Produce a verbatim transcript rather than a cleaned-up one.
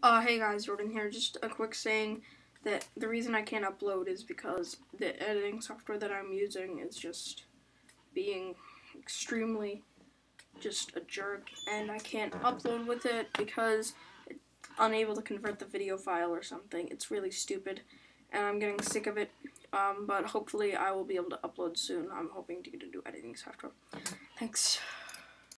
Uh, hey guys, Jordan here. Just a quick saying that the reason I can't upload is because the editing software that I'm using is just being extremely just a jerk, and I can't upload with it because it's unable to convert the video file or something. It's really stupid, and I'm getting sick of it, um, but hopefully I will be able to upload soon. I'm hoping to get a new editing software. Thanks.